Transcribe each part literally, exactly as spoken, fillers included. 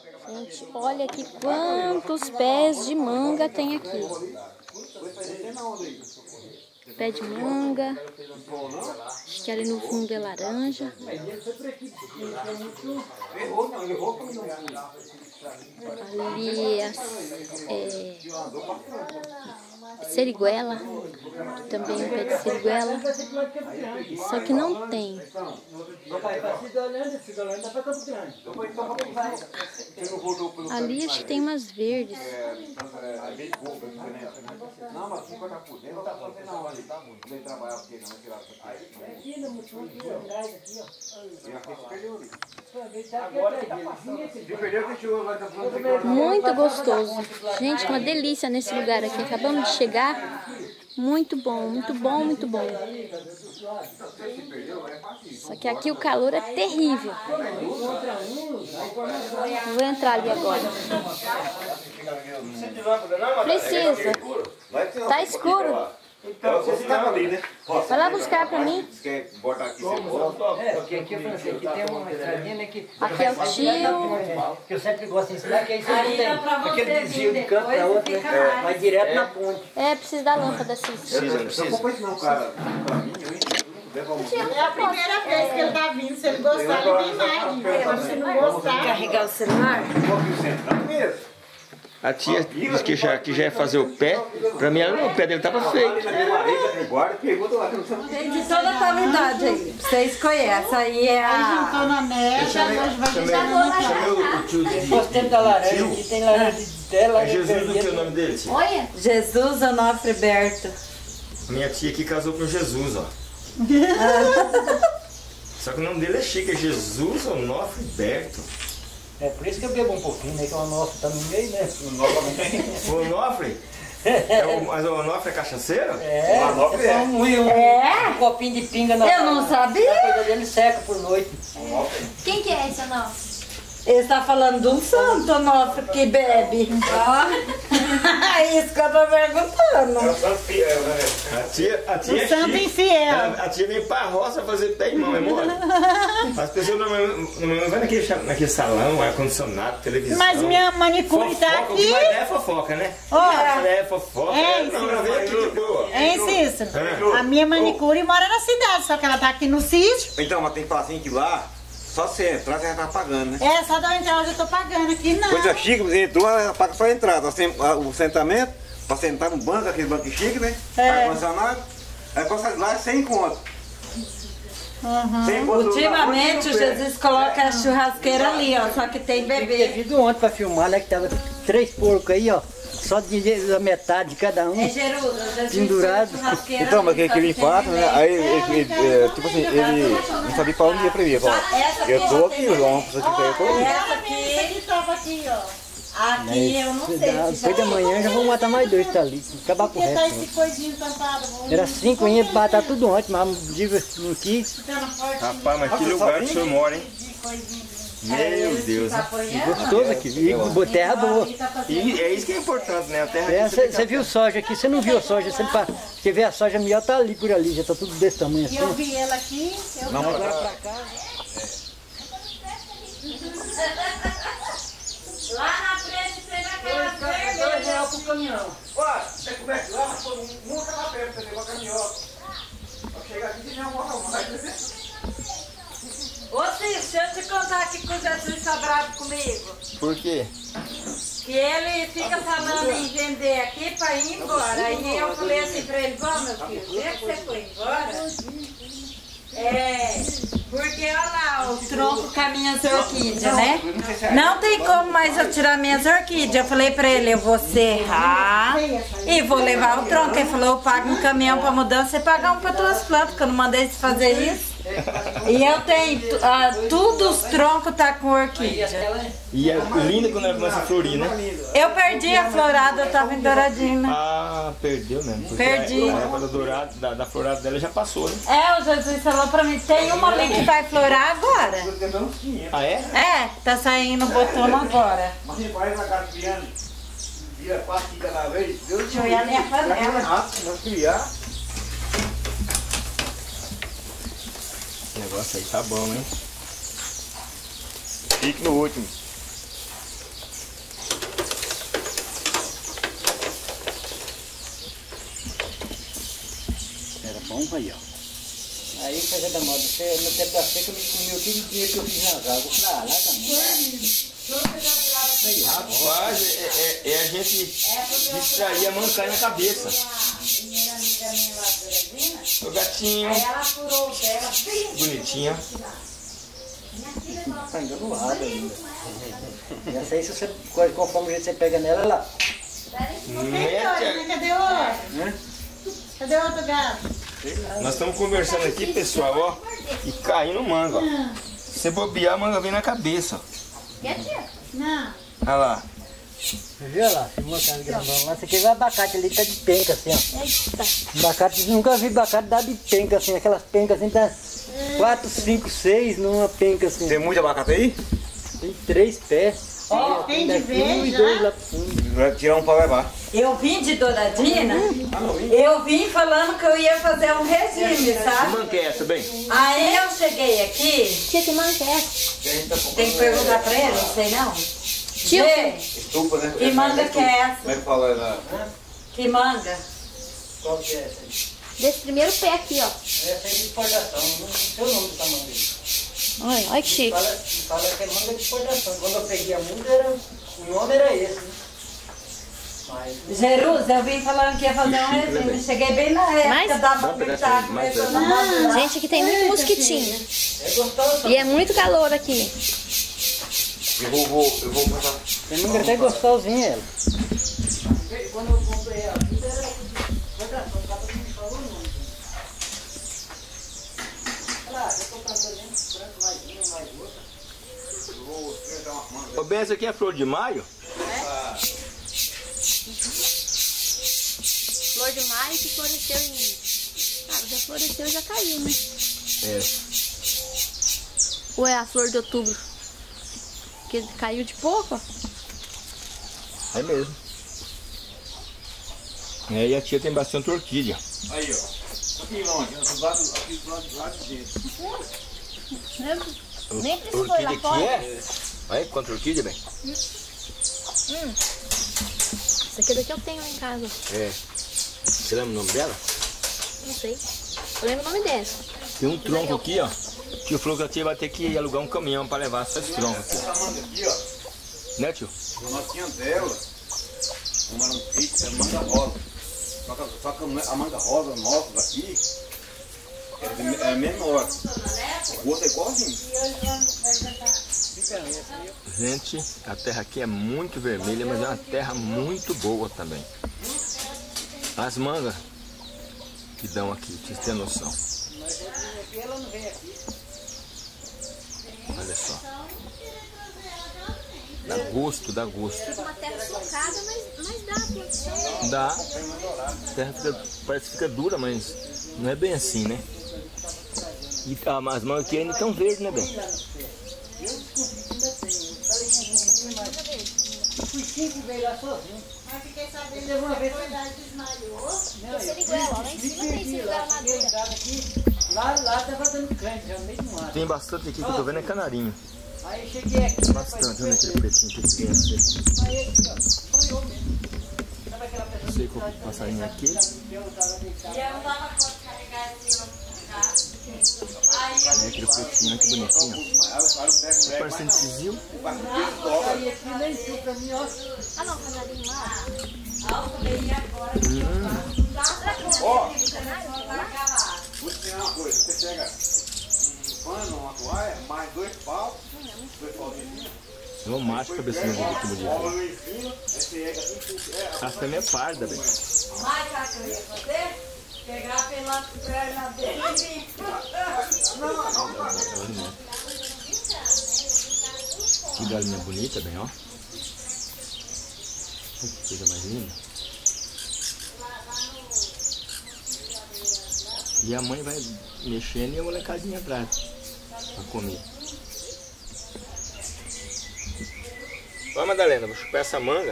Gente, olha aqui quantos pés de manga tem aqui. Pé de manga. Acho que ali no fundo é laranja. Ali é, é seriguela. Também um pé de seriguela. Só que não tem. Ali acho que tem umas verdes. Muito gostoso. Gente, uma delícia nesse lugar aqui. Acabamos de chegar. Muito bom, muito bom, muito bom. Só que aqui o calor é terrível. Vou entrar ali agora. Precisa. Tá escuro. Então, você estava ali, né? Vai lá buscar pra mim. Você quer botar aqui sem bola? É, porque aqui eu falei assim, aqui tem uma estradinha, né, que... Aqui é o tio. Que eu sempre gosto de ensinar, que aí você não tem aquele desvio de canto para outro, né? É, vai direto na ponte. É, precisa da lâmpada, sim. Precisa, não precisa. Não não, cara. É a primeira vez que ele tá vindo, se ele gostar, ele vem mais. Se não gostar... Carregar o celular? A tia disse que já, que já ia fazer o pé. Pra mim, ela, não, o pé dele tava feito. Tem de toda a qualidade aí. Vocês conhecem. Aí é Aí a... juntou na neve, hoje vai deixar Chamei o tio de... Gostei da laranja, aqui tem laranja dela. É Jesus, do que é o nome dele, tia? Olha. Jesus Onofre Berto. Minha tia aqui casou com Jesus, ó. Só que o nome dele é chique, é Jesus Onofre Berto. É por isso que eu bebo um pouquinho, né? Que o Onofre tá no meio, né? O Onofre? É o, mas o Onofre é cachaceiro? É, O Onofre é é. só um, um, É? um copinho de pinga na Eu não sabia. A coisa dele seca por noite. Quem que é esse não? Ele está falando de um santo Onofre que bebe. É isso que eu tô perguntando. A tia, a tia O é santo chique. infiel. Ela- A tia vem pra roça fazer pé em mão, é mole? As pessoas não, não, não vão naquele, cha- naquele salão, ar-condicionado, televisão. Mas minha manicure tá Fofoca, o que aqui. mais é fofoca, né? Ó. É fofoca. É, É, não, ela veio aqui de boa. Hein, Cícero? É. A minha manicure mora na cidade, só que ela tá aqui no sítio. Então, mas tem que falar assim que lá, só você entrar, você já tá pagando, né? É, só da entrada eu tô pagando aqui, não. Coisa chique, você entrou, ela paga só a entrada. O sentamento, pra sentar no banco, aquele banco chique, né? É. Ar-condicionado. Aí quando sai de lá é sem conto. Uhum. Sem conto. Ultimamente o Jesus coloca a churrasqueira ali, ó. Só que tem Ter bebê. vindo ontem pra filmar, né? Que tava três porcos aí, ó. Só de a metade de cada um. É Jerusa, Jesus Pendurado. tem churrasqueira Então, mas ali, que, só que ele tem quatro, né? bebê. Aí, ele, ele, é, tipo assim, ele não sabia falar um dia pra mim. Ele falou, eu tô aqui, eu não preciso que eu tô aqui. Essa aqui, Ele tava aqui, ó. aqui eu não sei se Depois já da manhã já vou matar mais dois, tá ali. Acabar com o Porque tá resto. esse coisinho tampado. vamos- Era cinco, eu ia matar tudo ontem, mas o dia não quis. Tá na porta. Rapaz, mas que lugar que o senhor mora, hein? Meu Deus, né? Gostoso aqui. E terra boa. E é isso que é importante, né? A terra É, aqui você você viu soja aqui, você não viu a soja, você, pra, você vê a soja melhor tá ali por ali, já tá tudo desse tamanho E assim. eu vi ela aqui, eu Não, Agora pra cá. Lá na frente tem aquela dois reais pro caminhão. Ué, você começa lá, mas todo mundo nunca lá perto, você levou a caminhão. Pra chegar aqui, você já morre mais. Ô Cícero, deixa eu te contar que o Jesus tá bravo comigo. Por quê? Que ele fica falando em vender aqui pra ir embora. Aí eu falei assim pra ele, bom meu filho, já que você foi embora, é, porque olha lá o tronco com as minhas orquídeas, né? Não tem como mais eu tirar minhas orquídeas. Eu falei pra ele, eu vou serrar e vou levar o tronco. Ele falou, eu pago um caminhão pra mudança e pagar um pra tuas plantas, que eu não mandei você fazer isso. E eu tenho, ah, tudo os troncos tá com orquídea. E é linda quando ela começa a florir, né? Eu perdi a florada, eu tava em Douradina. Ah, perdeu mesmo. Porque Perdi. A época do dourado, da, da florada dela já passou, né? É, o Jesus falou pra mim, tem uma ali que vai florar agora. Ah, é? É, tá saindo botão agora. Mas você vai na casa criando, vira quatro de cada vez, Deus Deixa eu ir ali a panela. Nossa, não criar. Esse negócio aí tá bom, hein? Fique no último. bom, aí, ó. Aí, fazer da moda, você, no tempo da seca, eu me comi o que dinheiro que eu fiz nas águas. Eu falei, ah, larga muito. Aí, rapaz, é, é, é a gente distrair a mancar na cabeça. O gatinho. Bonitinha. Tá enganado ainda. Essa aí, se você, conforme o jeito que você pega nela, ela... Mete. Cadê o outro? Cadê o outro gato? Nós estamos conversando aqui, pessoal, ó, e caindo manga, ó. Se você bobear, a manga vem na cabeça, ó. Não. Olha lá. Viu lá? Se mostrando gravando lá, você quer ver o abacate ali, tá de penca assim, ó. Eita. Abacate, nunca vi abacate dar de penca assim, aquelas pencas assim, tá quatro, cinco, seis numa penca assim. Tem muito abacate aí? Tem três pés. Ó, tem de vez um e já? dois lá pro fundo. Vai tirar um pra levar. Eu vim de Douradina, eu vim falando que eu ia fazer um regime, Que sabe? manga é essa, bem? Aí eu cheguei aqui, Tia, que manga é essa? tem que perguntar pra ele, não sei não. Tio. Vê, Estufa, né? que manga que é essa? Como é que fala lá? Que manga? Qual que é essa aí? Desse primeiro pé aqui, ó. Essa aí de exportação, não sei o nome do tamanho dele. Olha, olha que chique. Fala, fala que é manga de exportação. Quando eu peguei a muda, era, o nome era esse, né? Mas... Jerusa, eu vim falando que ia fazer um regime. Cheguei bem na época Mais? da vomitar, começando a madurar. Gente, aqui tem muito mosquitinho. É gostoso. E é muito calor aqui. Eu vou, vou, eu vou passar. Tem manga até gostosinha ela. Quando eu comprei a vida, era exportação, dá pra me falar o nome. Claro, eu tô cantando branco, mais uma, mais outra. Ô, Ben, essa aqui é flor de maio? Flor de maio que floresceu em... Ah, já floresceu e já caiu, né? É. Ou é a flor de outubro? Que caiu de pouco, ó. É mesmo. É, e a tia tem bastante orquídea. Aí, ó. Aqui longe, do lado, aqui do lado, do lado de dentro. Nem precisou ir lá Orquídea aqui fora. é? Olha quanta orquídea, bem. Hum. Essa aqui daqui eu tenho lá em casa. É. Você lembra o nome dela? Não sei. Eu lembro o nome dessa. Tem um tronco aqui, ó. Que o falou que a tia vai ter que alugar um caminhão para levar essas troncos aqui. Essa manga aqui, ó. Né, tio? Nós tínhamos dela. Uma era um kit, era manga rosa. Só que, só que a manga rosa nossa daqui é, é menor. O outro é igualzinho. Gente, a terra aqui é muito vermelha, mas é uma terra muito boa também. As mangas que dão aqui, pra vocês terem noção. Olha só. Dá gosto, dá gosto. É uma terra socada, mas, mas dá a produção. Dá. A terra fica, parece que fica dura, mas não é bem assim, né? E ah, as mangas aqui ainda estão verdes, né, bem? Fui cinco veio lá sozinho. Mas fiquei sabendo que a verdade desmaiou. Você ligou ela lá em cima, tem cinco da armadura. Lá, lá tava dando crente, já no meio do mato. Tem bastante aqui que eu tô vendo é canarinho. Aí cheguei aqui. Bastante, olha aquele pretinho que tem aqui. Aí aqui, ó, sonhou mesmo. Sabe aquela pessoa Sei que o passarinho aqui. E eu não dava conta de carregar esse outro. Aí eu É aquele pretinho, olha que bonitinho. Tá parecendo tizil. Aí aqui nem viu pra mim, ó. Ah não, canarinho lá. eu falei, e agora que eu faço? Não dá pra conta. Ó, Vai acabar. vou te ensinar uma coisa. Você pega um pano, uma toalha, mais dois paus, dois pauzinhos. É um macho cabecinha de que bonito. Bola no ensino, aí você pega assim, tudo. É, Essa também é parda, velho. Mas sabe o que eu ia fazer? Pegar pela perna dele e vir. Que galinha bonita, bem, ó. Que coisa mais linda. E a mãe vai mexendo e a molecadinha atrás pra comer. Ó, Madalena, vou chupar essa manga.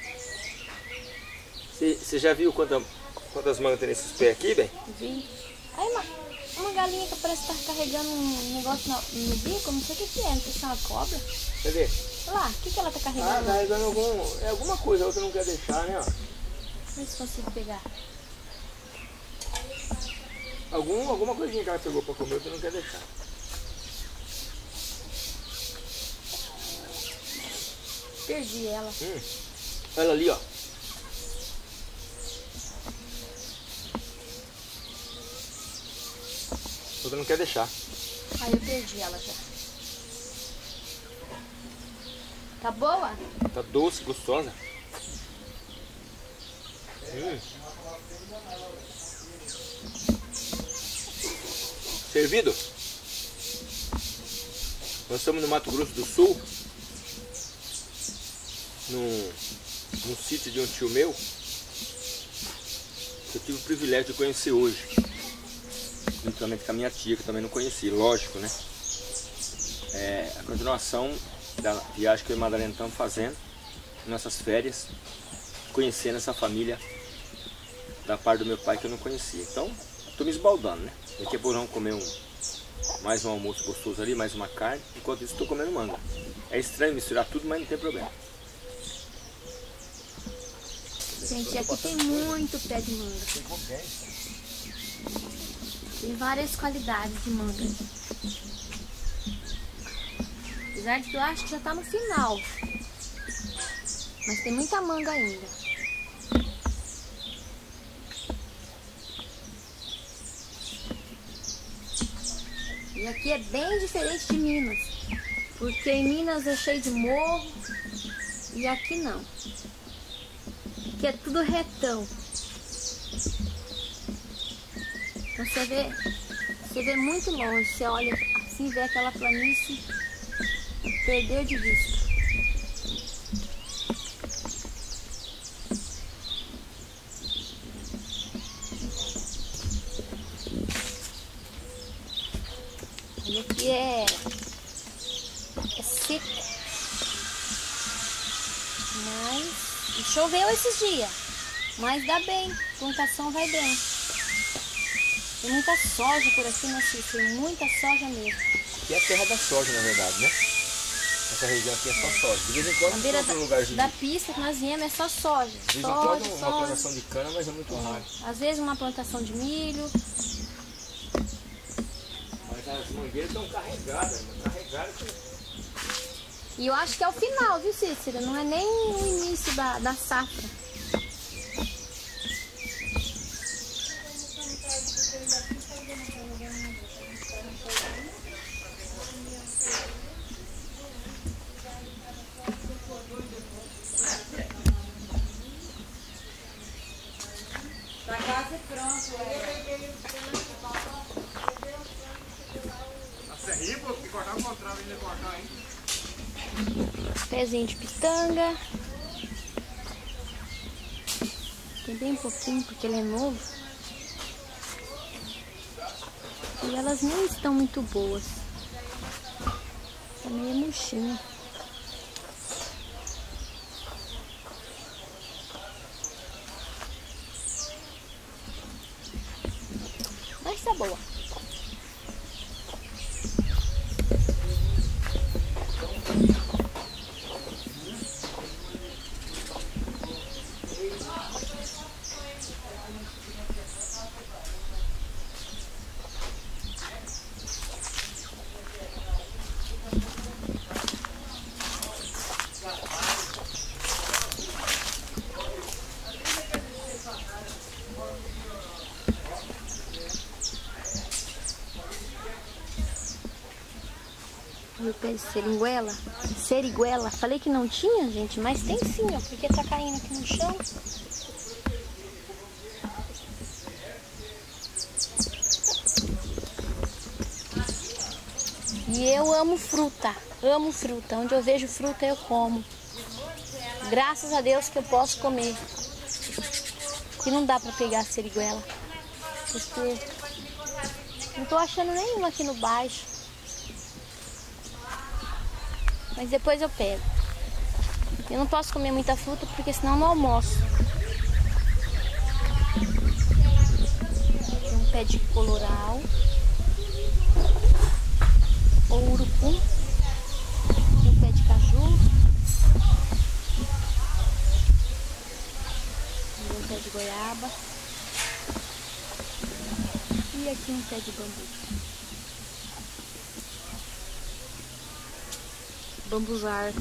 Você já viu quanta, quantas mangas tem nesses pés aqui, bem? Vi. Aí uma, uma galinha que parece estar carregando um negócio no, no bico, não sei o que, que é, não sei se é uma cobra. Cadê? Olha lá, o que, que ela tá Ah, carregando? carregando algum, é alguma coisa, a outra não quer deixar, né? Ó. Vê se consigo pegar. Algum, alguma coisinha que ela pegou pra comer, você não quer deixar. Perdi ela. Hum. Ela ali, ó. Você não quer deixar. Aí eu perdi ela já. Tá boa? Tá doce, gostosa. Hum. Servido? Nós estamos no Mato Grosso do Sul, num, num sítio de um tio meu, que eu tive o privilégio de conhecer hoje, juntamente com a minha tia, que eu também não conheci, lógico, né? É a continuação da viagem que eu e a Madalena estamos fazendo, nossas férias, conhecendo essa família da parte do meu pai que eu não conhecia. Então, estou me esbaldando, né? Daqui a pouco vamos comer um, mais um almoço gostoso ali, mais uma carne. Enquanto isso, estou comendo manga. É estranho misturar tudo, mas não tem problema. Gente, aqui tem muito pé de manga. Tem várias qualidades de manga. Apesar de que eu acho que já tá no final. Mas tem muita manga ainda. E aqui é bem diferente de Minas. Porque em Minas é cheio de morro e aqui não. Aqui é tudo retão. Então você vê, você vê muito longe. Você olha assim, vê aquela planície e perdeu de vista. E aqui é, é seco, mas e choveu esses dias, mas dá bem, a plantação vai bem. Tem muita soja por aqui, né, Cícero? Tem muita soja mesmo. Aqui é a terra da soja, na verdade, né? Essa região aqui é só soja. De vez em quando Na beira tem da, outro lugarzinho. da pista que nós viemos é só soja. De vez em Soja, quando uma soja. plantação de cana, mas é muito raro. Às vezes uma plantação de milho. Mas as mangueiras estão carregadas, carregadas. E eu acho que é o final, viu, Cícero? Não é nem o início da, da safra. Tá quase pronto. Você ri, pô, porque cortar o contrário, ainda cortar, hein? Pezinho de pitanga. Tem bem pouquinho porque ele é novo. E elas nem estão muito boas. Tá meio murchinho. Mas tá boa. E o pé de seriguela, seriguela, falei que não tinha, gente, mas tem sim, ó, porque tá caindo aqui no chão. E eu amo fruta, amo fruta, onde eu vejo fruta eu como. Graças a Deus que eu posso comer. Que não dá pra pegar seriguela, porque não tô achando nenhuma aqui no baixo. Mas depois eu pego. Eu não posso comer muita fruta porque senão eu não almoço. Tem um pé de coloral. Ou urucum. Tem um pé de caju. Tem um pé de goiaba. E Olha aqui um pé de bambu. Bambuzar.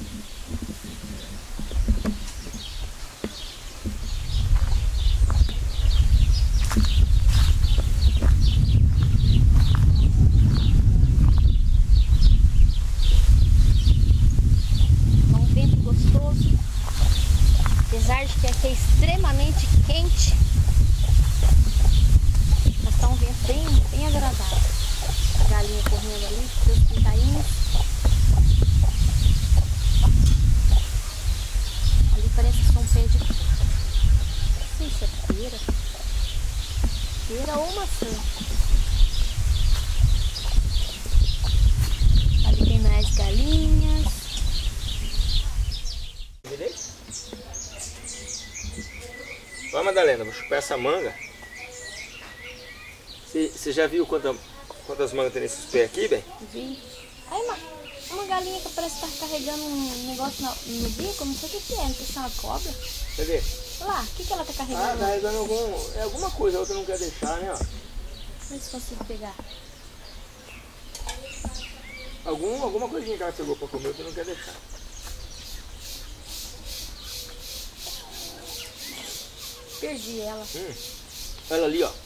Um vento gostoso. Apesar de que aqui é extremamente quente, mas tá um vento bem, bem agradável. A galinha correndo ali, seus pintainhos. Ali parece que são pés de... não sei se é pera. Pera ou maçã. Ali tem mais galinhas. Direito? Vai, Madalena, vou chupar essa manga. Você já viu quanta, quantas mangas tem nesses pés aqui, bem? Vi. Aí uma, uma galinha que parece estar carregando um negócio no, no bico, não sei o que, que é, não sei se é uma cobra. Cadê? Lá, o que, que ela tá Ah, carregando? tá carregando algum, é alguma coisa, a outra não quer deixar, né? Ó. Vê se consigo pegar. Algum, alguma coisinha que ela pegou pra comer, outra não quer deixar. Perdi ela. Hum. Ela ali, ó.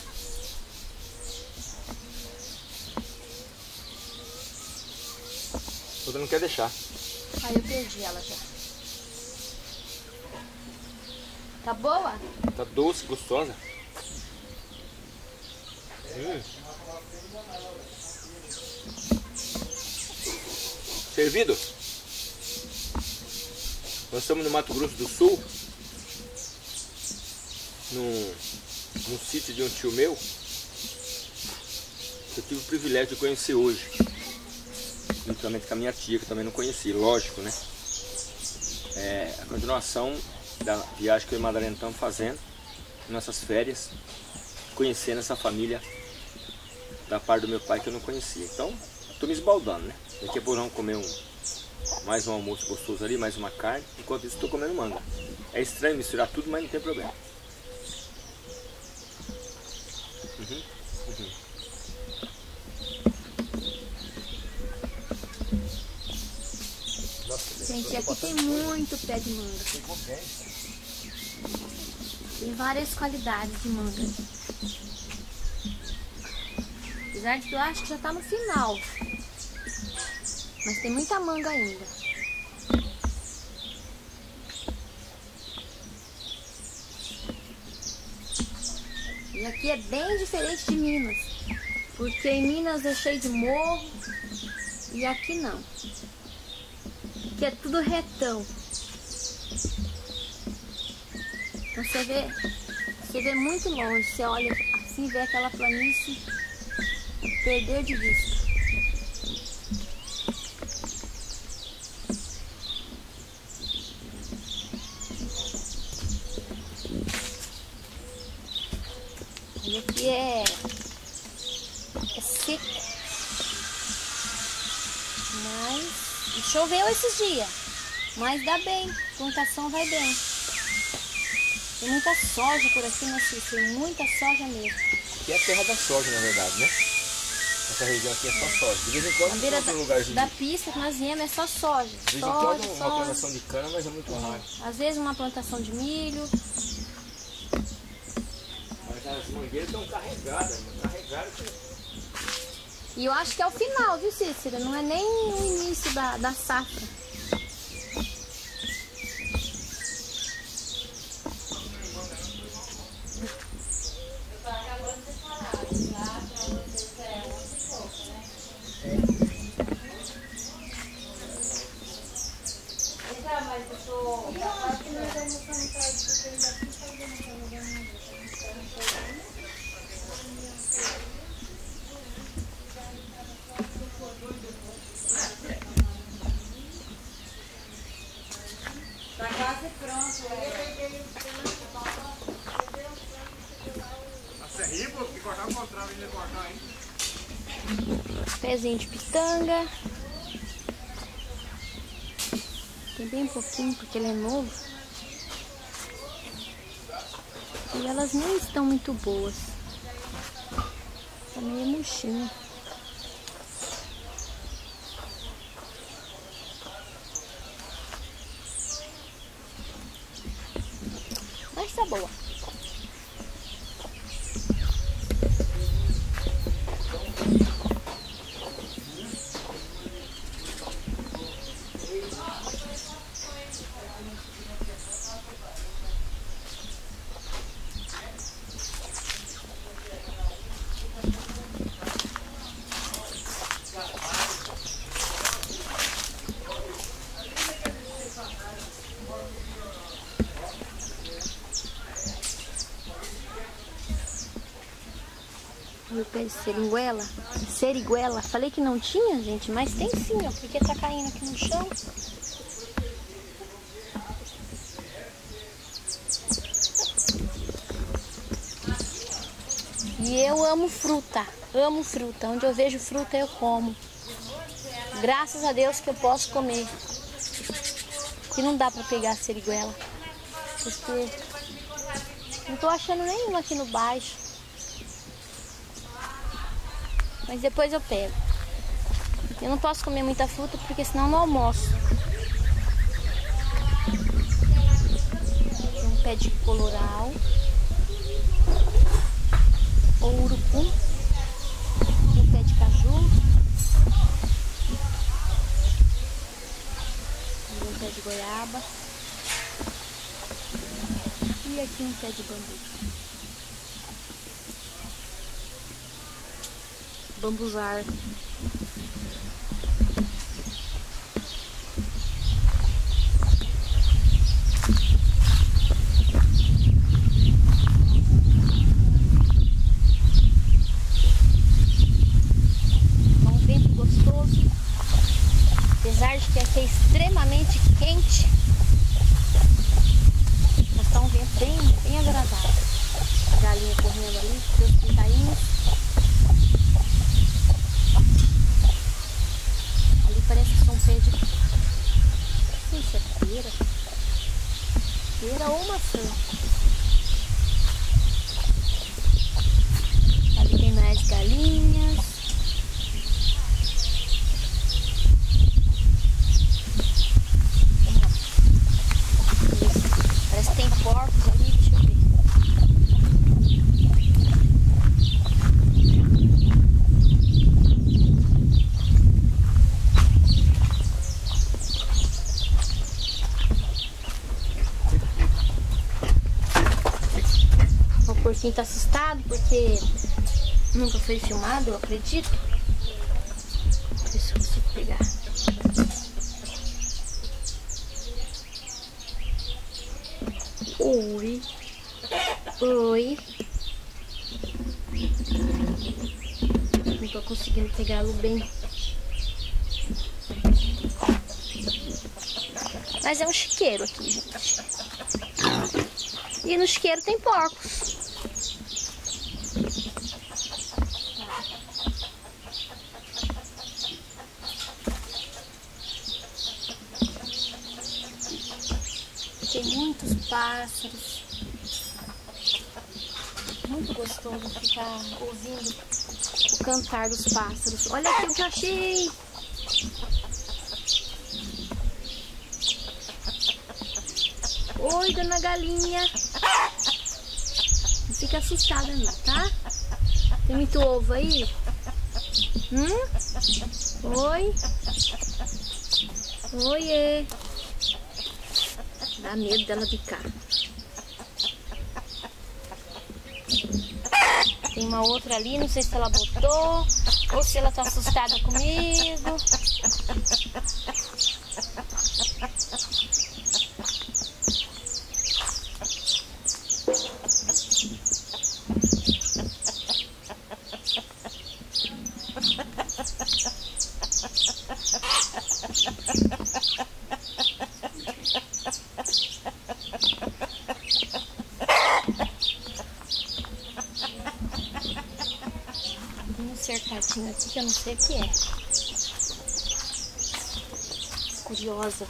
Outra não quer deixar. Aí eu perdi ela já. Tá boa? Tá doce, gostosa. Hum. Servido? Nós estamos no Mato Grosso do Sul, num, num sítio de um tio meu, que eu tive o privilégio de conhecer hoje, juntamente com a minha tia, que eu também não conheci, lógico, né? É a continuação da viagem que eu e a Madalena estamos fazendo, nossas férias, conhecendo essa família da parte do meu pai que eu não conhecia. Então, estou me esbaldando, né? Daqui a pouco vamos comer um, mais um almoço gostoso ali, mais uma carne, enquanto isso estou comendo manga. É estranho misturar tudo, mas não tem problema. Uhum, uhum. Gente, aqui tem muito pé de manga. Tem várias qualidades de manga. Apesar de que eu acho que já tá no final. Mas tem muita manga ainda. E aqui é bem diferente de Minas. Porque em Minas é cheio de morro e aqui não. Aqui é tudo retão. Então você vê, você vê muito longe. Você olha assim, vê aquela planície, perder de vista. E aqui é, é seco, mas choveu esses dias, mas dá bem, a plantação vai bem. Tem muita soja por aqui, né, Cícero? Tem muita soja mesmo. Aqui é a terra da soja, na verdade, né? Essa região aqui é só soja. De vez em quando Na beira tem da, um lugarzinho. da pista que nós viemos é só soja. De vez em Soja, quando uma soja. plantação de cana, mas é muito raro. Às vezes uma plantação de milho. Mas as mangueiras estão carregadas, carregadas. E eu acho que é o final, viu, Cícero? Não é nem o início da, da safra. Tá quase pronto. Nossa, é rico, porque cortar o contrário, ainda cortar, hein? Pezinho de pitanga. Tem bem pouquinho porque ele é novo. E elas nem estão muito boas. Tá meio murchinho. Mas tá boa. O pé de seriguela, seriguela, falei que não tinha, gente, mas tem sim, ó, porque tá caindo aqui no chão. E eu amo fruta, amo fruta, onde eu vejo fruta eu como. Graças a Deus que eu posso comer. Que não dá pra pegar a seriguela, porque não tô achando nenhuma aqui no baixo. Mas depois eu pego. Eu não posso comer muita fruta porque senão eu não almoço. Tem um pé de coloral. Ou urucum. Tem um pé de caju. Tem um pé de goiaba. E aqui um pé de bambu. Bambuzar. Um vento gostoso, apesar de que aqui é extremamente quente, mas tá um vento bem, bem agradável. A galinha correndo ali, seus pintainhos. Parece que são pés de... Não sei se é pera. Pera ou maçã. Ali tem mais galinhas. Vamos lá. Parece que tem porcos ali, deixa eu ver. O porquinho tá assustado porque nunca foi filmado, eu acredito. Por isso eu consigo pegar. Oi. Oi. Não tô conseguindo pegá-lo bem. Mas é um chiqueiro aqui, gente. E no chiqueiro tem porcos. Tem muitos pássaros. Muito gostoso ficar ouvindo o cantar dos pássaros. Olha aqui o que eu achei. Oi, dona galinha. Não fica assustada não, tá? Tem muito ovo aí? Hum? Oi? Oiê. Dá medo dela picar. Tem uma outra ali, não sei se ela botou ou se ela tá assustada comigo. Tem um cercadinho aqui que eu não sei o que é. Curiosa.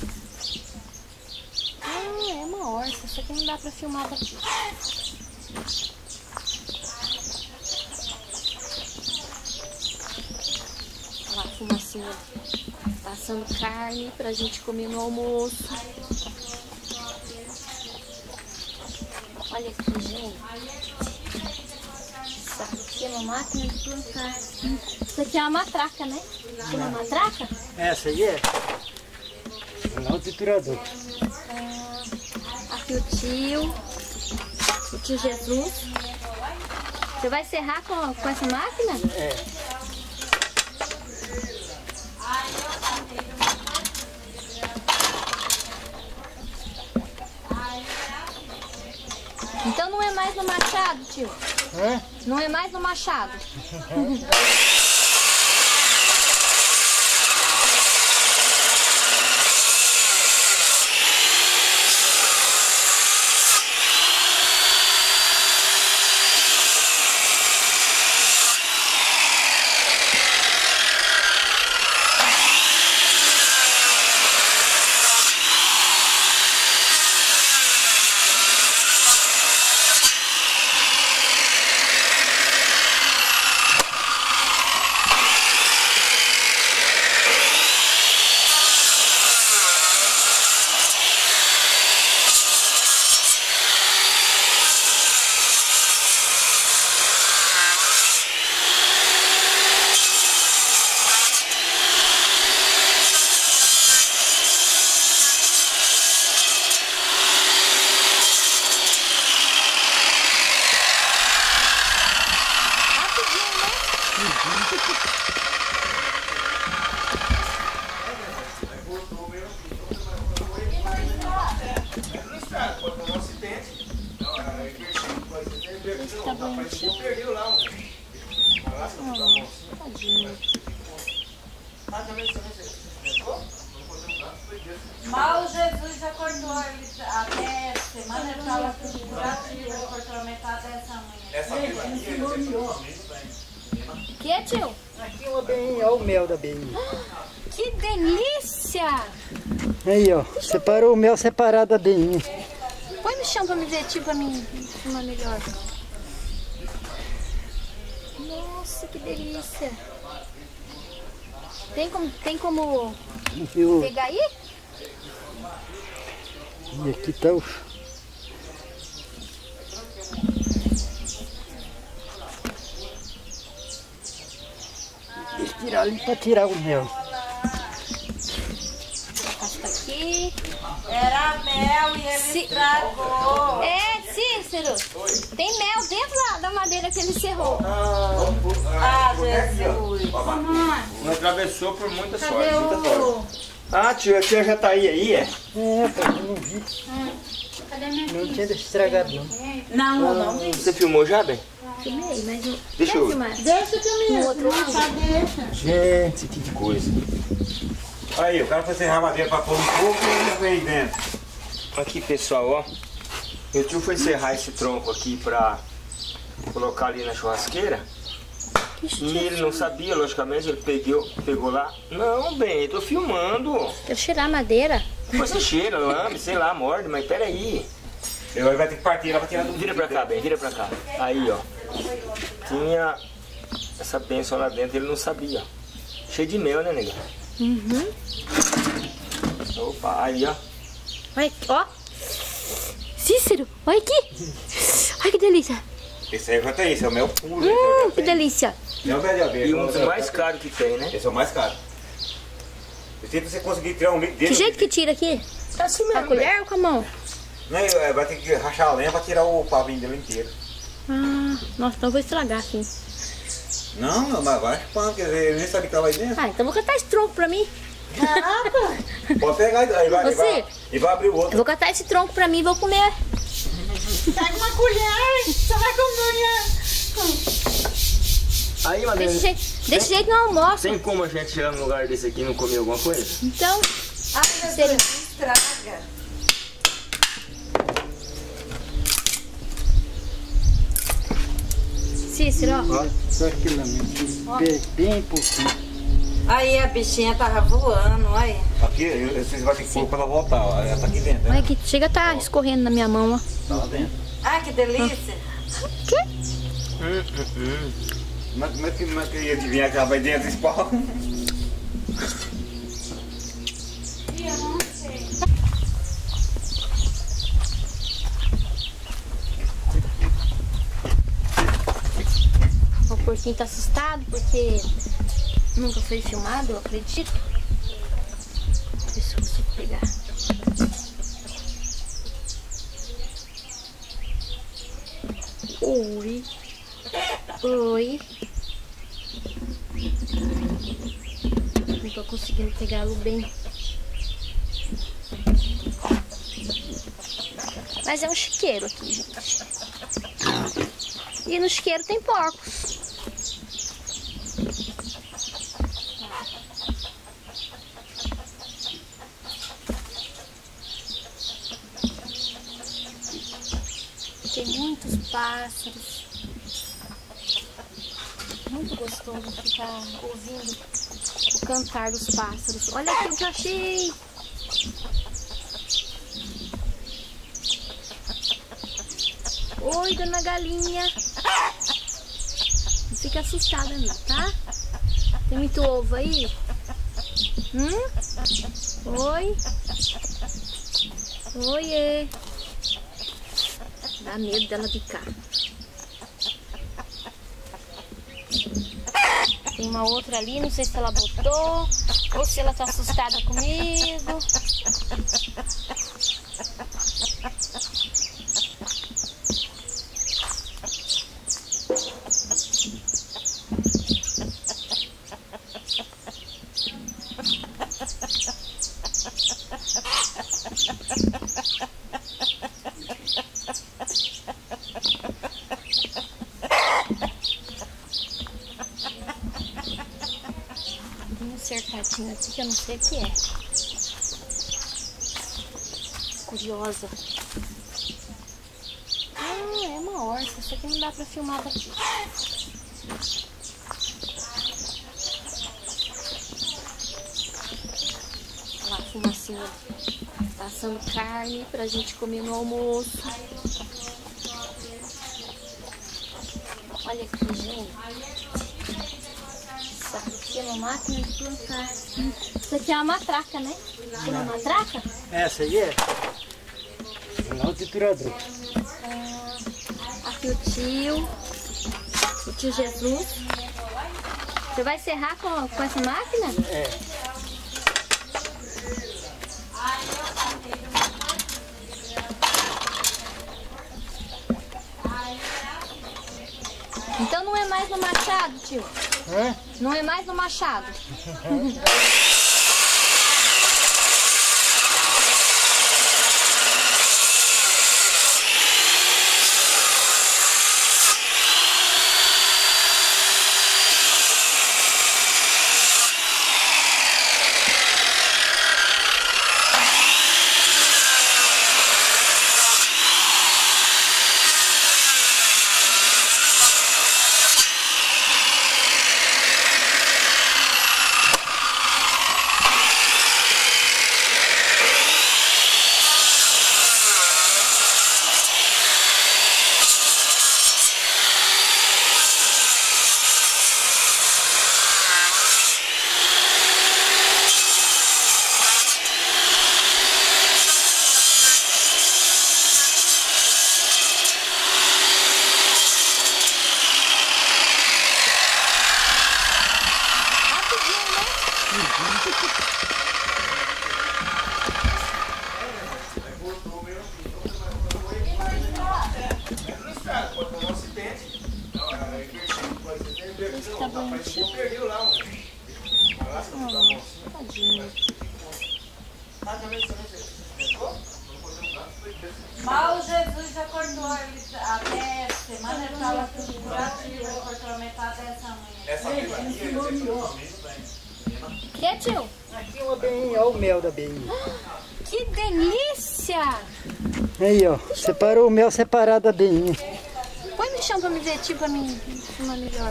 Ah, é uma orça, só que não dá pra filmar daqui. fumacinha passando carne pra gente comer no almoço. Olha aqui, gente. Isso aqui é uma máquina de plantar. Isso aqui é uma matraca, né? Isso é uma matraca? Essa aí é? Não, o triturador. Ah, aqui o tio. O tio Jesus. Você vai serrar com, com essa máquina? É. Então não é mais no machado, tio? Hã? Não é mais no machado? Tá bonitinho. Perdeu lá um. Tadinho. Mal Jesus já cortou ele até semana, ele estava tudo curado e ele cortou a metade dessa unha. Essa aqui Que, tio? Aqui é uma abelhinha, olha o mel da abelhinha. Que delícia! Aí, ó, separou o mel separado da abelhinha. Põe no chão pra me ver, tio, pra mim filmar melhor. Nossa, que delícia! Tem como, tem como Eu, pegar aí? e aqui tá o... Deixa eu tirar ali pra tirar o mel. Passa aqui. Era mel e ele Se- estragou. É, Cícero! Tem mel dentro lá da madeira que ele serrou. Ah, Jesus. Não atravessou por muita Cadê sorte, muita sorte. o... Ah, tio, a tia já tá aí, aí, é? É, pai, eu não vi. Cadê a minha Não filha? tinha estragado não. Não, não, não. Você filmou já, bem? Filmei, mas não... Deixa Quer eu- filmar? Deixa que No outro lado? Gente, Que coisa. Aí, o cara foi serrar a madeira pra pôr no fogo e ele veio dentro. Aqui, pessoal, ó. Meu tio foi serrar esse tronco aqui pra colocar ali na churrasqueira. E ele não sabia, logicamente, ele pegou, pegou lá. Não, bem, eu tô filmando. Quero cheirar a madeira. Depois você cheira, lambe, sei lá, morde, mas peraí. Ele vai ter que partir lá pra tirar do Vira pra cá, bem, vira pra cá. Aí, ó. Tinha essa bênção lá dentro, ele não sabia. Cheio de mel, né, nega? Uhum. Opa, aí, ó. Olha aqui, ó. Cícero, olha aqui. Olha que delícia. Esse aí já tem, esse é o mel puro. esse Hum, já que tem. delícia. Não é o mel de abelha. E um é o dos mel- mais caros que tem, né? Esse é o mais caro. Eu sei que você conseguir tirar um litro dele. Que jeito que tira aqui? É assim Com a mesmo, bem. colher ou com a mão? Não, é, vai ter que rachar a lenha pra tirar o pavinho dele inteiro. Ah, nossa, então eu vou estragar aqui. Não, não, mas vai chupando, quer dizer, ele nem sabe o que tá lá dentro. Ah, então vou catar esse tronco pra mim. Pode pegar e vai, vai, Você? vai, e vai abrir o Eu outro. vou catar esse tronco pra mim e vou comer. Pega uma colher, você vai comer. Aí, Madeira, Desse jeito, desse jeito não almoço. tem como a gente chegar num lugar desse aqui e não comer alguma coisa? Então, Ai, seria... Jesus, estraga. Cícero, ó. ó, só aqui lá mesmo. Bem, bem pouquinho. Aí a bichinha tava voando, olha. Aqui, eu- vocês vão ter que pôr pra ela voltar, ó. Ela tá aqui dentro, Olha né? aqui, chega a tá escorrendo na minha mão, ó. Tá lá dentro. Ai, que delícia. Que? Hum, hum, hum. Mas como é que, como é que eu ia adivinhar que ela vai dentro desse pau? porquinho tá assustado porque nunca foi filmado, eu acredito. Deixa eu ver se eu consigo pegar. Oi. Oi. Não tô conseguindo pegá-lo bem. Mas é um chiqueiro aqui, gente. E no chiqueiro tem porcos. Tem muitos pássaros. Muito gostoso ficar ouvindo o cantar dos pássaros. Olha aqui o que eu achei. Oi, dona galinha. Não fica assustada não, tá? Tem muito ovo aí? Hum? Oi? Oiê. Dá medo dela picar. Tem uma outra ali, não sei se ela botou ou se ela tá assustada comigo. Cercadinho aqui que eu não sei o que é. Curiosa. Ah, é uma orça. Isso aqui não dá pra filmar daqui. Olha lá a fumacinha. Passando carne pra gente comer no almoço. Olha aqui, gente. Isso aqui é uma máquina de plantar. Isso aqui é uma matraca, né? Isso é uma matraca? Essa aí é? Não, triturador. Ah, aqui o tio. O tio Jesus. Você vai serrar com, com essa máquina? É. Então não é mais no machado, tio? Hã? Não é mais no machado? Tá bonitinho. Oh, tadinho. Mal Jesus já cortou ele até semana, ele estava tudo curativo, ele cortou metade dessa manhã. Essa Que, tio? Aqui uma beinha, olha o mel da beinha. Que delícia! Aí, ó, separou o mel separado da beinha. Põe no chão pra me ver, tio, pra mim filmar melhor.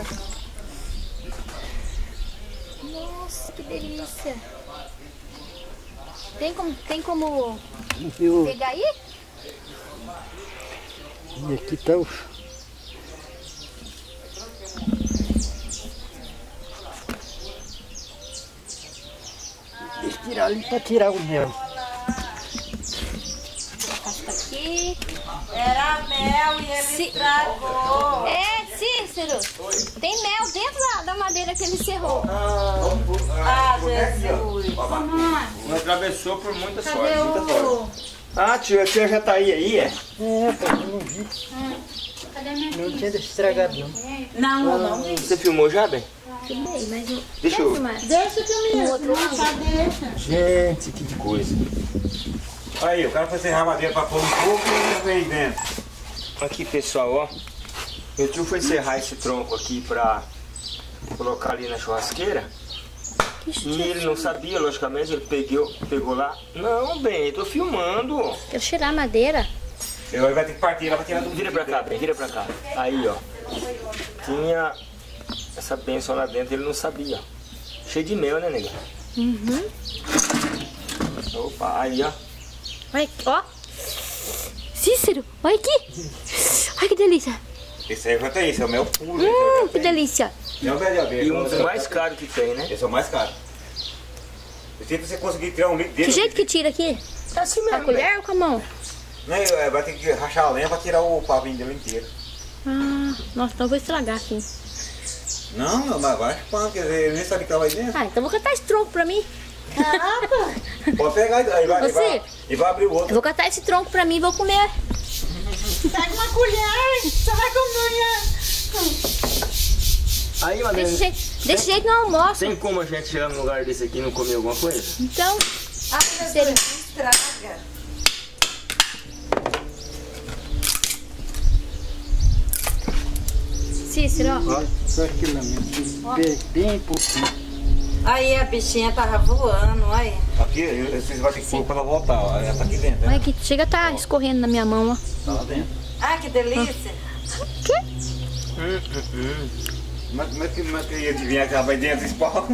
Nossa, que delícia! Tem como, tem como Eu... pegar aí? E aqui tá o... Deixa eu tirar ali para tirar o mel. Casca aqui. Era mel e ele Se... estragou. É, Cícero, tem mel dentro da, da madeira que ele serrou. Ah, Jesus. Não atravessou por muita Cadê sorte, muita o... sorte. Ah, tio, a tia já tá aí, aí, é? É, eu não vi. Cadê a minha Não tinha estragado, não. Não, não, não. Você filmou já, bem? filmei, mas eu... Deixa eu... Deixa que eu me... No outro lado. Deixa. Gente, que coisa. Aí, o cara foi serrar a madeira pra pôr um pouco e vem dentro. Aqui, pessoal, ó. Meu tio foi serrar esse tronco aqui pra colocar ali na churrasqueira. E ele não sabia, logicamente, ele pegou, pegou lá. Não, bem, eu tô filmando. Quero cheirar a madeira. Ele vai ter que partir lá pra tirar do Vira pra cá, bem, vira pra cá. Aí, ó. Tinha essa benção lá dentro, ele não sabia. Cheio de mel, né, nega? Uhum. Opa, aí, ó. Olha aqui, ó. Cícero, olha aqui. Olha que delícia. Esse aí vai ter isso, é o mel puro. Hum, que delícia. É o melhor dele. E um dos mais caros que tem, né? Esse é o mais caro. Se você conseguir tirar um litro dele... Que jeito que tira aqui? É assim Com a mesmo, colher ou com a mão? Né, vai ter que rachar a lenha pra tirar o pavinho dele inteiro. Ah, nossa, então eu vou estragar aqui. Não, não, mas vai chupando, quer dizer, ele nem sabe o que tá lá dentro. Ah, então vou catar esse tronco pra mim. Pode pegar e vai, Você? e vai, e vai abrir o Eu outro. vou catar esse tronco pra mim e vou comer. Pega uma colher, você vai comer. Aí, Desse Madalena, jeito, desse jeito não almoço. tem como a gente chegar num lugar desse aqui e não comer alguma coisa? Então, Ah, seria... estraga. Cícero, ó. Só aquilo lá mesmo. Bem, bem pouquinho. Aí a bichinha tava voando, olha. Aqui, vocês vão ter que pôr quando eu voltar, ó. Ela tá aqui dentro, Olha né? aqui, chega a tá escorrendo na minha mão, ó. Tá lá dentro. Ah, que delícia. Que? Hum, hum, hum. Mas como é que, como é que ia adivinhar que ela vai dentro desse pau?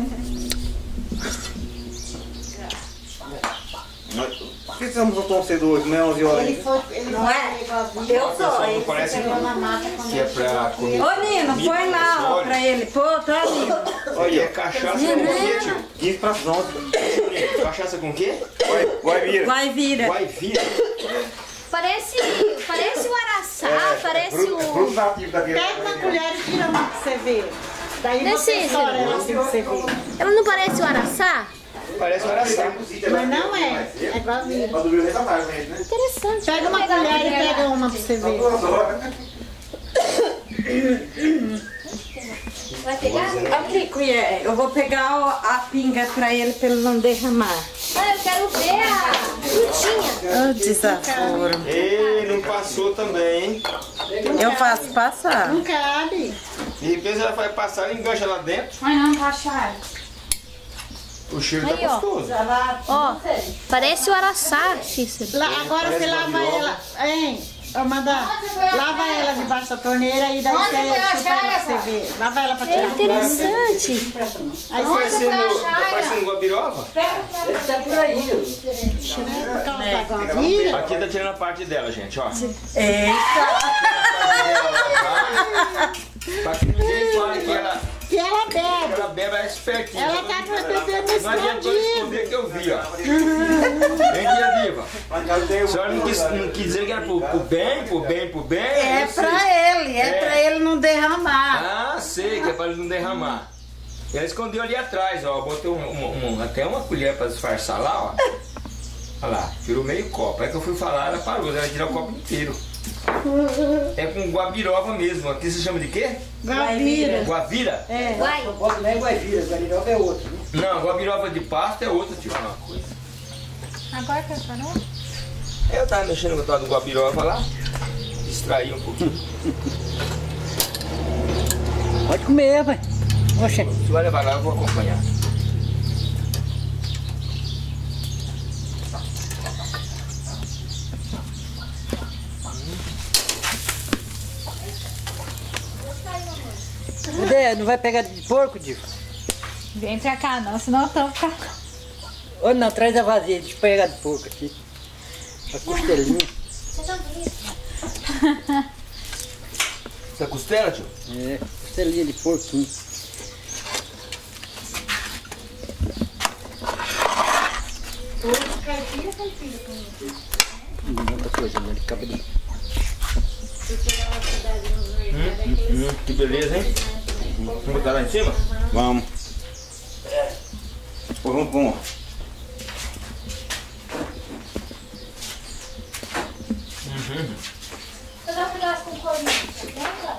Mas, por que estamos no torcedor hoje? Não é onze horas ainda? Não é? Eu sou. Não Ele parece pegou na mata quando que é pra comer. Ô, Nino, põe lá, ó, pra ele. Pô, tá, Nino. Olha, é cachaça com o quê, tio? quinze para as onze. Cachaça com o quê? Vai, vai vir. Vai vira. Vai vir. Parece, parece o araçá, parece fruto, é o... fruto nativo daquele. Pega uma colher e tira uma pra você ver. Daí Não você sei, estoura Cícero. ela assim pra você ver. Ela não parece o araçá? Parece um araçá. Mas não é. É igualzinho. Pra dormir nessa tarde, né? Interessante. Pega uma colher e pega uma pra você ver. Duas horas. Vai pegar? Aqui, colher. Eu vou pegar ó, a pinga pra ele, pra ele não derramar. Ah, eu quero ver a frutinha. Oh, desaforo. Ei, não passou também, hein? Eu faço passar. Não cabe. De repente ela vai passar e engancha lá dentro. Mas não tá achar. O cheiro Aí, tá ó. gostoso. Ó, parece o araçá, Cícero. Lá, agora você lava ela. Hein? Ô, Madá, lava ela debaixo da torneira e daí você chupa ela pra você ver. Lava ela pra É tirar o interessante. Aí Tá você parecendo, tá parecendo guabiroba? por causa da guavira. Aqui tá tirando a parte dela, gente, ó. Pra que ninguém fale que ela, Que ela que bebe. ela bebe é espertinha. Ela tá pra beber nesse Não adianta eu escondido. esconder que eu vi, ó. Vem, Tia Diva. Lá em casa tem A o- senhora não quis, não quis dizer que era pro, pro bem, pro bem, pro bem? É Eu sei. pra ele, é, É. pra ele não derramar. Ah, sei, que é pra ele não derramar. Ela escondeu ali atrás, ó. Botou um- um- um- até uma colher pra disfarçar lá, ó. Olha lá, tirou meio copo. Aí que eu fui falar, ela parou, ela tirou o copo inteiro. É com guabiroba mesmo. Aqui se chama de quê? Guavira. Guavira? É. Vai. Não pode nem guavira, guavira é outro. Né? Não, guabiroba de pasta é outra, tipo, uma coisa. Agora que eu parou? Eu tava mexendo com o tal do guabiroba lá. Distraí um pouquinho. Pode comer, vai. Oxe. Se vai levar lá, eu vou acompanhar. Cadê? Não vai pegar de porco, Diva? Vem pra cá não, senão eu tô ficar... Ou não, traz a vazia, deixa eu pegar de porco aqui. A costelinha. Essa costela, tio? É, costelinha de porquinho. Muita coisa, né? Ele acaba de... Hum, hum, hum, que beleza, hein? Vamos botar lá em cima? Vamos. Pô, vamos pôr. Uhum. Eu dou um pedaço com corinho, lembra?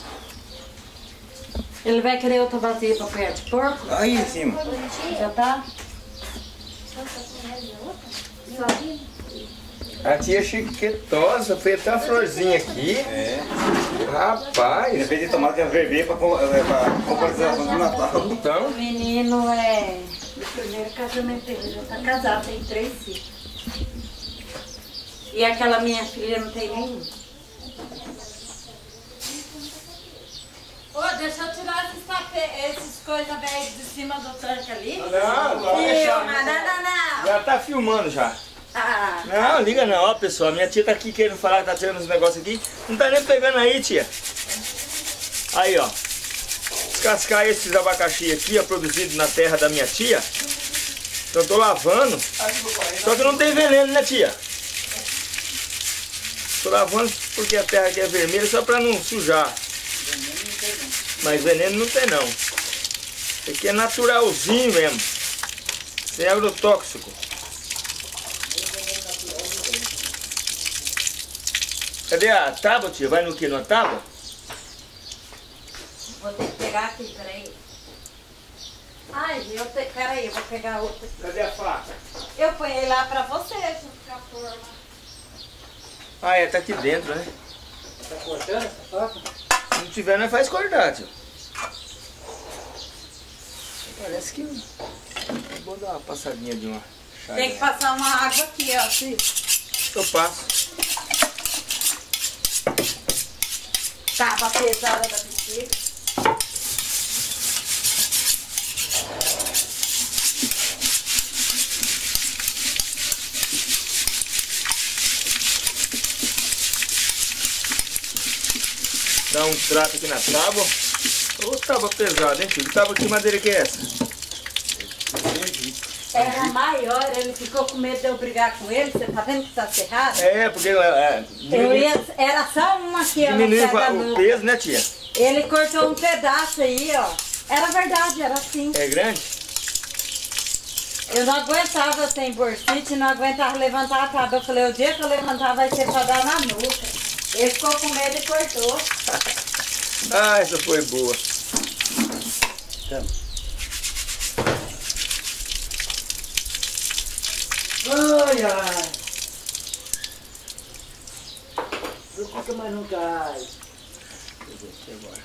Ele vai querer outra vasilha para pé de porco? Aí em cima. Já tá? A tia chiquetosa fez até uma florzinha aqui. É. Rapaz. De repente tomar que é vermelho pra comparação do Natal. Então, O menino é do primeiro casamento dele, já tá casado, tem três filhos. E aquela minha filha não tem nenhum. Ô, deixa eu tirar esses tapete, esses coisas velhas de cima do tanque ali. Não, não, Filma, não, não, não. já tá filmando já. Ah, Não, liga não, ó pessoal, minha tia tá aqui querendo falar que tá tirando os negócios aqui. Não tá nem pegando aí, tia. Aí, ó. Descascar esses abacaxi aqui, ó, produzidos na terra da minha tia. Então eu tô lavando. Só que não tem veneno, né, tia? Tô lavando porque a terra aqui é vermelha só pra não sujar. Mas veneno não tem não. Isso aqui é naturalzinho mesmo. Sem agrotóxico. Cadê a tábua, tia? Vai no que? Na tábua? vou ter que pegar aqui, peraí. Ai, eu te... peraí, eu vou pegar outra. Cadê a faca? Eu ponhei lá pra você, junto com a forma. Ah, é, tá aqui dentro, né? Tá cortando essa faca? Se não tiver, nós faz cortar, tio. Parece que... É bom dar uma passadinha de uma chave. Tem que passar uma água aqui, ó. Assim. Eu passo. Tava pesada da bexiga. Dá um trato aqui na tábua. Ô, tábua pesada, hein, filho? Tábua, que madeira que é essa? Era maior, ele ficou com medo de eu brigar com ele. Você tá vendo que tá cerrado? É, porque é, Eu ia, era só uma aqui, ó. diminui na pega o no- peso, né, tia? Ele cortou um pedaço aí, ó. Era verdade, era assim. É grande? Eu não aguentava sem bursite, não aguentava levantar a tábua. Eu falei, o dia que eu levantar vai ser pra dar na nuca. Ele ficou com medo e cortou. Ah, essa foi boa. Ai, ai. Não fica mais não cai. Deixa eu ver aqui agora.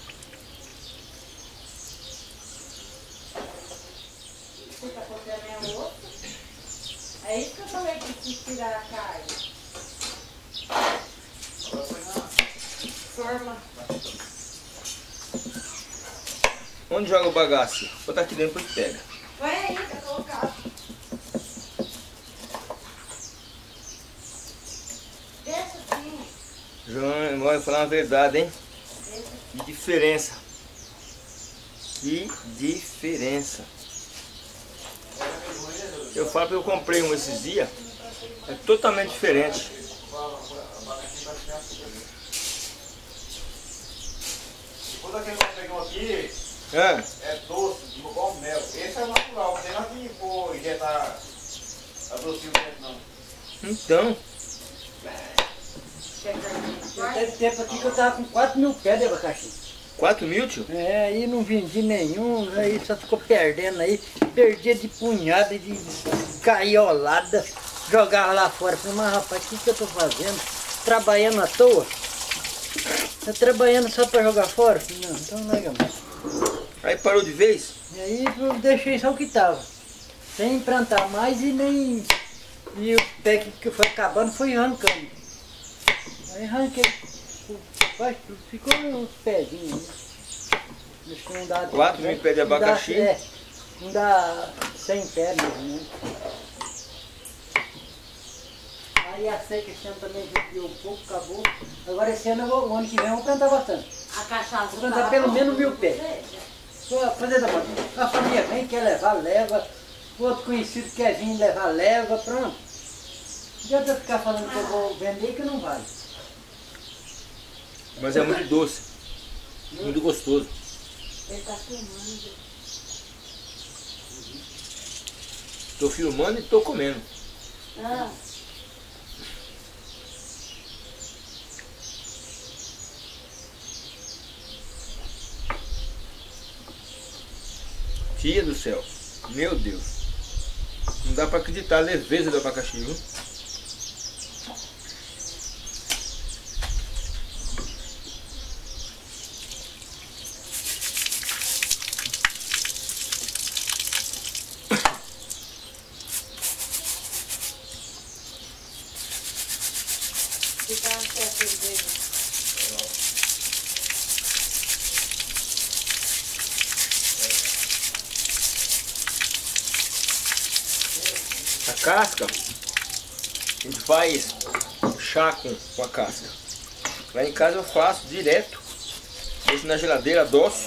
Fica cortando o outro. É isso que eu falei que se tirar a carne. Forma. Onde joga o bagaço? Vou botar aqui dentro e pega. Põe aí pra colocar. Deixa assim. João, vou falar uma verdade, hein? Que diferença. Que diferença. Eu falo que eu comprei um esses dias. É totalmente diferente. Quando aquele que pegou aqui, Ah, é doce, igual mel. Esse é natural, não tem nada que for injetar adocinho dentro, não. então. Já teve tempo aqui que eu tava com quatro mil pés de abacaxi. quatro mil, tio? É, aí não vendi nenhum, aí só ficou perdendo aí. Perdia de punhada, de caiolada, jogava lá fora. Falei, mas rapaz, o que, que eu tô fazendo? Trabalhando à toa? Tá trabalhando só pra jogar fora? Falei, não, então larga mais. Aí parou de vez? E aí eu deixei só o que tava. Sem plantar mais e nem... E o pé que, que foi acabando foi arrancando. Aí arranquei. Rapaz, ficou uns pezinhos. Acho que não dá... Quatro mil pés de não dá- abacaxi? É, não dá cem pés mesmo, né? Aí a seca esse ano também judiou um pouco, acabou. Agora esse ano, eu vou, o ano que vem eu vou plantar bastante. A cachaça. Vou plantar pelo menos mil pés. Vou fazer da moto. A família vem, quer levar, leva. O outro conhecido quer vir levar, leva, pronto. Não adianta ficar falando que eu vou vender que não vale. Mas é muito doce. Muito gostoso. Ele tá filmando. Tô filmando e tô comendo. Ah. Tia do céu, meu Deus. Não dá pra acreditar a leveza do abacaxi, viu? A casca, a gente faz chá com, com a casca. Lá em casa eu faço direto, deixo na geladeira, adoço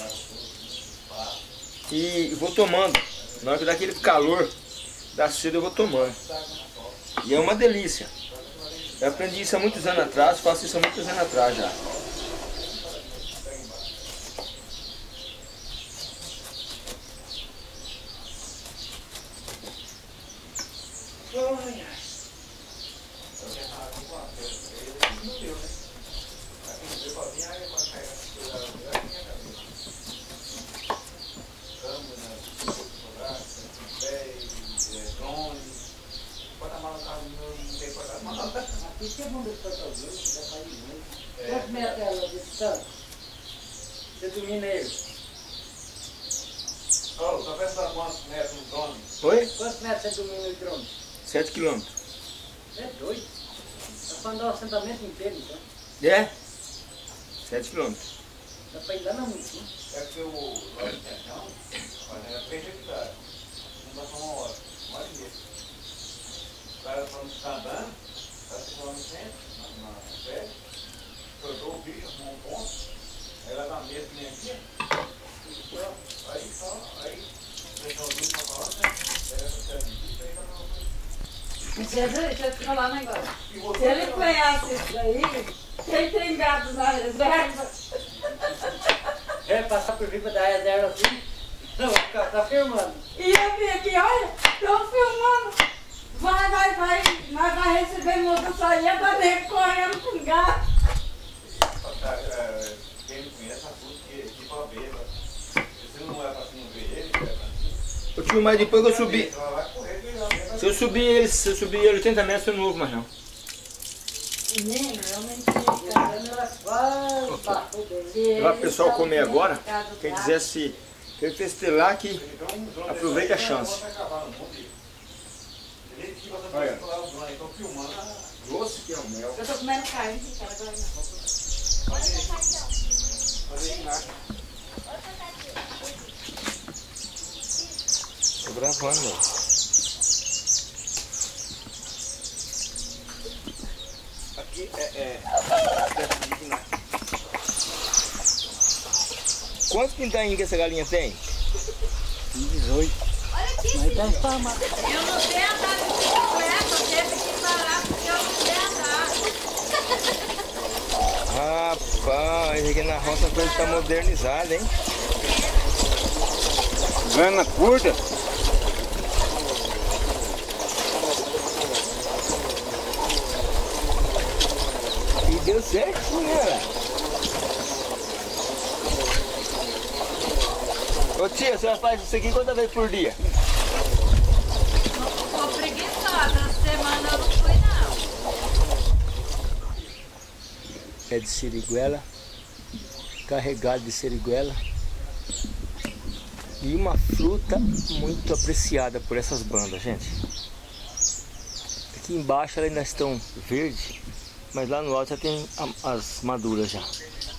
e vou tomando. Na hora que dá aquele calor da sede eu vou tomando. E é uma delícia. Eu aprendi isso há muitos anos atrás, faço isso há muitos anos atrás já. Isso é bom de estar fazendo, já caiu muito. Quantos metros é ela de distância? Você domina ele? Ô, tá pensando quantos metros no drone? Oi? Quantos metros você domina o drone? sete quilômetros. Você é doido. Dá pra andar o assentamento inteiro, então. É? sete quilômetros. Dá pra ir lá não muito, né? É porque o olha de atenção, olha, é três hectares. Não dá só uma hora, uma hora e meia. O cara quando está andando, está se falando no centro, na, na sede, cortou o bicho, arrumou um ponto, aí lá na mesa que nem aqui, e pronto. Aí só, aí, deixa o bicho pra falar, né? Pega essa sede de bicho, aí tá na Deixa eu te falar um negócio. Se ele conhece isso daí, quem tem gado na reserva? É, passar por riba da reserva assim. Não, tá, tá filmando. E eu vim aqui, olha, estão filmando. Vai, vai, vai, nós vai receber multa só ia dar nego correndo com gato. Quem não conhece a fruta que é tipo a beba. Se não é pra cima ver ele, é pra cima. Ô tio, mas depois que eu subi. Ela vai correr e ela vai. Se eu subir ele, se eu subir ele oitenta metros, eu não ouvo mais não. Menino, realmente. Lá o pessoal comer agora, quem quiser se refestelar que aproveita a chance. Olha, estão filmando a doce que é o mel. Eu tô comendo carne, cara, agora não. Fazer ginástica. Tô gravando, velho. Aqui é, é... Quantos pintainhos que essa galinha tem? dezoito. Mas tá inflamado. Eu não sei andar de bicicleta, eu teve que parar porque eu não sei andar. Rapaz, aqui na roça a coisa tá modernizada, hein? Grana curta. E deu certinho, né? Ô tia, a senhora faz isso aqui quantas vezes por dia? Tô preguiçosa, essa semana eu não fui não. É de siriguela, carregado de siriguela. E uma fruta muito apreciada por essas bandas, gente. Aqui embaixo elas ainda estão verdes, mas lá no alto já tem as maduras já.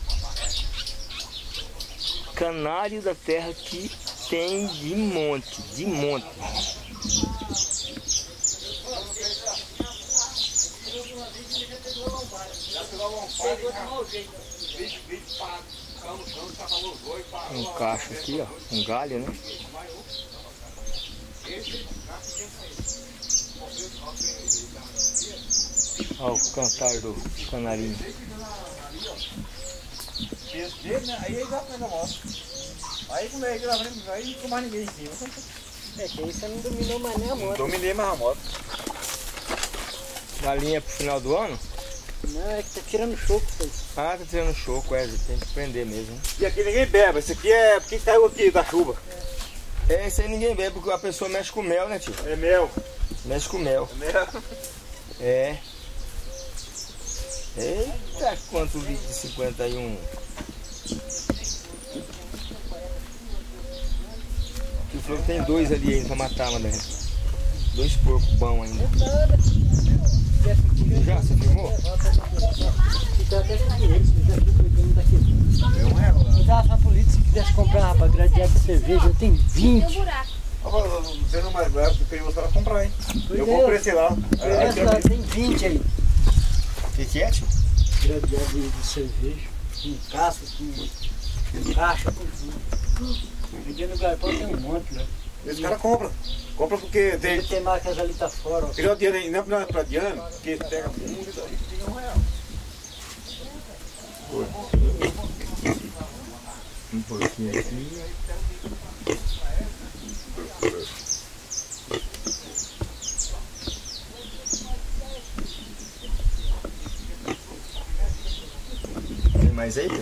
Canário da terra que tem de monte, de monte. Um cacho aqui, ó, um galho, né? Olha o cantar do canarinho. texto dele, né? Aí ele já pega a moto. Aí quando ele lá frente, aí não ficou mais ninguém em cima. É que aí você não dominou mais nem a Não moto. dominei mais a moto. Galinha pro final do ano? Não, é que tá tirando choco isso aí. Ah, tá tirando choco, é, tem que prender mesmo. Hein? E aqui ninguém bebe, esse aqui é porque caiu aqui da chuva. É, esse aí ninguém bebe, porque a pessoa mexe com mel, né, tio? É mel. Mexe com mel. É mel. É. Eita, quanto litro de cinquenta e um. O falou que tem dois ali ainda pra matar, Madalena. Dois porcos bons ainda. Já, você filmou? Então até que eles já ficam cuidando daqui. É um real lá. Eu tava pra polícia, se quisesse comprar pra gradear de cerveja, eu tenho vinte. Você não mais bravo do que eu vou para comprar, hein? Pois Eu é. comprei esse lá. Aí tem Essa aqui. tem vinte aí. O que, que é, tio? Gradear de, de cerveja. Com caça, com, com caixa, com tudo. Aqui no galpão tem um monte, né? Esse cara compra. Compra porque tem. Tem marcas ali tá fora, ó. Ele é o dinheiro, não é pra Diana, porque pega muito, daí fica um real. Um pouquinho aqui. Tem mais aí, Pedro?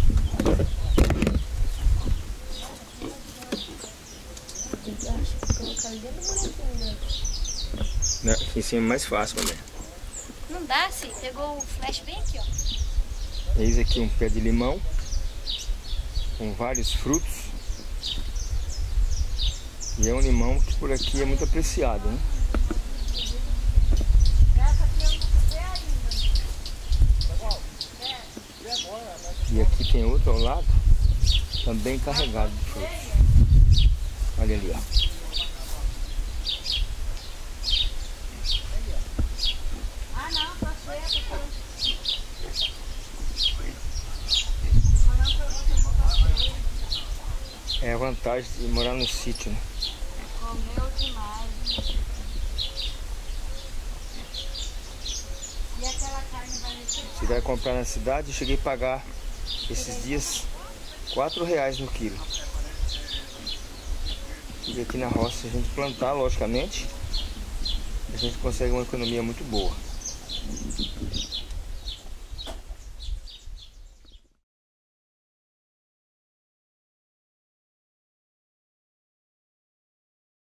Não, aqui em cima é mais fácil, né? Não dá, sim. Pegou o flash bem aqui, ó. Eis aqui um pé de limão com vários frutos. E é um limão que por aqui é muito apreciado, né? E aqui tem outro ao lado, também carregado de frutos. Olha ali, ó. É a vantagem de morar no sítio, né? Comeu demais. E aquela carne vai mexer? Se vai comprar na cidade, eu cheguei a pagar esses dias quatro reais no quilo. E aqui na roça, se a gente plantar, logicamente, a gente consegue uma economia muito boa.